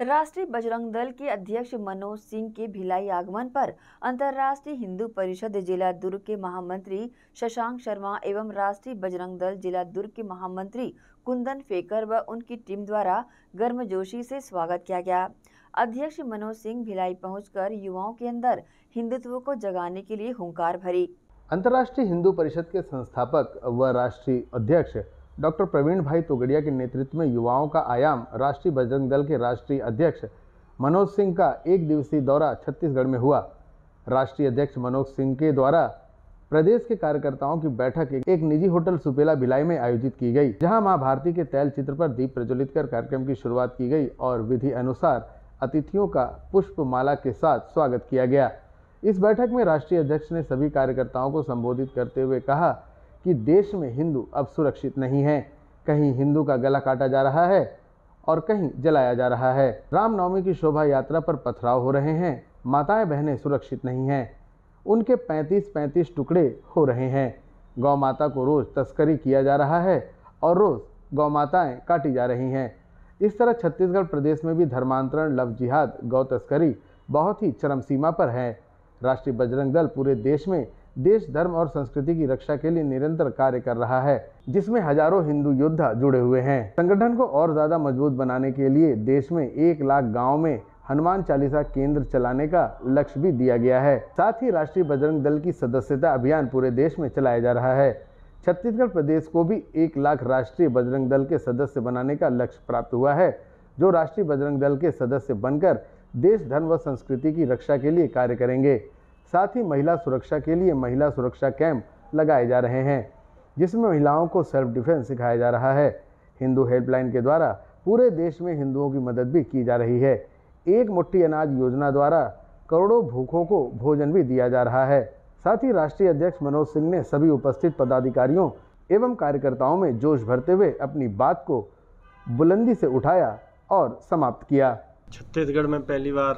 राष्ट्रीय बजरंग दल के अध्यक्ष मनोज सिंह के भिलाई आगमन पर अंतर्राष्ट्रीय हिंदू परिषद जिला दुर्ग के महामंत्री शशांक शर्मा एवं राष्ट्रीय बजरंग दल जिला दुर्ग के महामंत्री कुंदन फेकर व उनकी टीम द्वारा गर्मजोशी से स्वागत किया गया। अध्यक्ष मनोज सिंह भिलाई पहुंचकर युवाओं के अंदर हिंदुत्व को जगाने के लिए हुंकार भरी। अंतर्राष्ट्रीय हिंदू परिषद के संस्थापक व राष्ट्रीय अध्यक्ष डॉक्टर प्रवीण भाई तोगड़िया के नेतृत्व में युवाओं का आयाम राष्ट्रीय बजरंग दल के राष्ट्रीय अध्यक्ष मनोज सिंह का एक दिवसीय दौरा छत्तीसगढ़ में हुआ। राष्ट्रीय अध्यक्ष मनोज सिंह के द्वारा प्रदेश के कार्यकर्ताओं की बैठक एक निजी होटल सुपेला भिलाई में आयोजित की गई, जहां मां भारती के तैल चित्र पर दीप प्रज्वलित कर कार्यक्रम की शुरुआत की गई और विधि अनुसार अतिथियों का पुष्प माला के साथ स्वागत किया गया। इस बैठक में राष्ट्रीय अध्यक्ष ने सभी कार्यकर्ताओं को संबोधित करते हुए कहा कि देश में हिंदू अब सुरक्षित नहीं है। कहीं हिंदू का गला काटा जा रहा है और कहीं जलाया जा रहा है। रामनवमी की शोभा यात्रा पर पथराव हो रहे हैं। माताएं बहनें सुरक्षित नहीं हैं। उनके 35-35 टुकड़े हो रहे हैं। गौ माता को रोज तस्करी किया जा रहा है और रोज गौ माताएं काटी जा रही हैं। इस तरह छत्तीसगढ़ प्रदेश में भी धर्मांतरण, लव जिहाद, गौ तस्करी बहुत ही चरम सीमा पर है। राष्ट्रीय बजरंग दल पूरे देश में देश, धर्म और संस्कृति की रक्षा के लिए निरंतर कार्य कर रहा है, जिसमें हजारों हिंदू योद्धा जुड़े हुए हैं। संगठन को और ज्यादा मजबूत बनाने के लिए देश में 1 लाख गाँव में हनुमान चालीसा केंद्र चलाने का लक्ष्य भी दिया गया है। साथ ही राष्ट्रीय बजरंग दल की सदस्यता अभियान पूरे देश में चलाया जा रहा है। छत्तीसगढ़ प्रदेश को भी 1 लाख राष्ट्रीय बजरंग दल के सदस्य बनाने का लक्ष्य प्राप्त हुआ है, जो राष्ट्रीय बजरंग दल के सदस्य बनकर देश, धर्म व संस्कृति की रक्षा के लिए कार्य करेंगे। साथ ही महिला सुरक्षा के लिए महिला सुरक्षा कैंप लगाए जा रहे हैं, जिसमें महिलाओं को सेल्फ डिफेंस सिखाया जा रहा है। हिंदू हेल्पलाइन के द्वारा पूरे देश में हिंदुओं की मदद भी की जा रही है। एक मुट्ठी अनाज योजना द्वारा करोड़ों भूखों को भोजन भी दिया जा रहा है। साथ ही राष्ट्रीय अध्यक्ष मनोज सिंह ने सभी उपस्थित पदाधिकारियों एवं कार्यकर्ताओं में जोश भरते हुए अपनी बात को बुलंदी से उठाया और समाप्त किया। छत्तीसगढ़ में पहली बार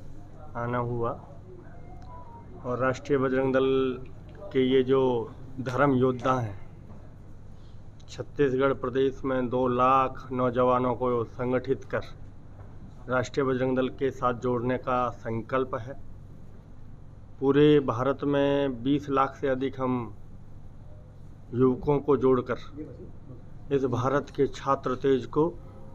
आना हुआ और राष्ट्रीय बजरंग दल के ये जो धर्म योद्धा हैं, छत्तीसगढ़ प्रदेश में 2 लाख नौजवानों को संगठित कर राष्ट्रीय बजरंग दल के साथ जोड़ने का संकल्प है। पूरे भारत में 20 लाख से अधिक हम युवकों को जोड़कर इस भारत के छात्र तेज को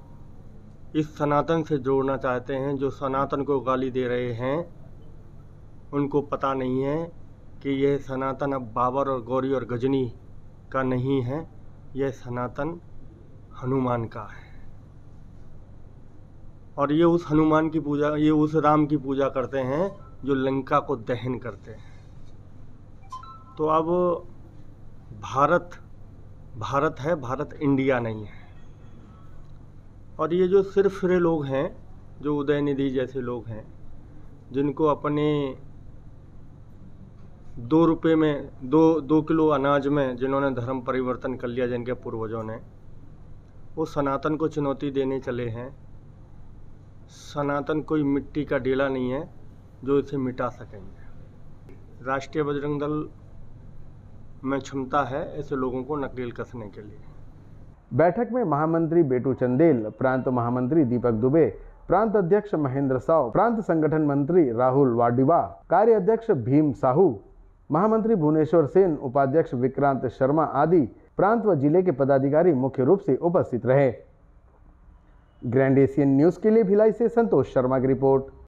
इस सनातन से जोड़ना चाहते हैं। जो सनातन को गाली दे रहे हैं, उनको पता नहीं है कि यह सनातन अब बाबर और गौरी और गजनी का नहीं है, यह सनातन हनुमान का है। और ये उस हनुमान की पूजा, ये उस राम की पूजा करते हैं जो लंका को दहन करते हैं। तो अब भारत है, भारत इंडिया नहीं है। और ये जो सिरफिरे लोग हैं, जो उदयनिधि जैसे लोग हैं, जिनको अपने 2 रुपये में 2 किलो अनाज में जिन्होंने धर्म परिवर्तन कर लिया, जिनके पूर्वजों ने, वो सनातन को चुनौती देने चले हैं। सनातन कोई मिट्टी का डेला नहीं है जो इसे मिटा सकेंगे। राष्ट्रीय बजरंग दल में क्षमता है ऐसे लोगों को नकेल कसने के लिए। बैठक में महामंत्री बेटू चंदेल, प्रांत महामंत्री दीपक दुबे, प्रांत अध्यक्ष महेंद्र साव, प्रांत संगठन मंत्री राहुल वाडिवा, कार्य अध्यक्ष भीम साहू, महामंत्री भुवनेश्वर सेन, उपाध्यक्ष विक्रांत शर्मा आदि प्रांत व जिले के पदाधिकारी मुख्य रूप से उपस्थित रहे। ग्रैंड एशियन न्यूज के लिए भिलाई से संतोष शर्मा की रिपोर्ट।